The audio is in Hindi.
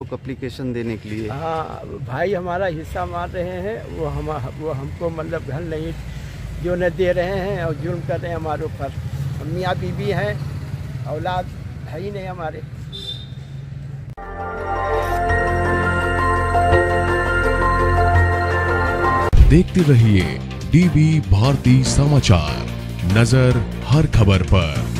एप्लीकेशन देने के लिए। हाँ भाई हमारा हिस्सा मार रहे हैं, वो हमको मतलब घर नहीं जो न दे रहे हैं और जुल्म कर रहे हैं हमारे ऊपर। मियाँ बीवी हैं, औलाद है ही नहीं हमारे। देखते रहिए डीबी भारती समाचार, नजर हर खबर पर।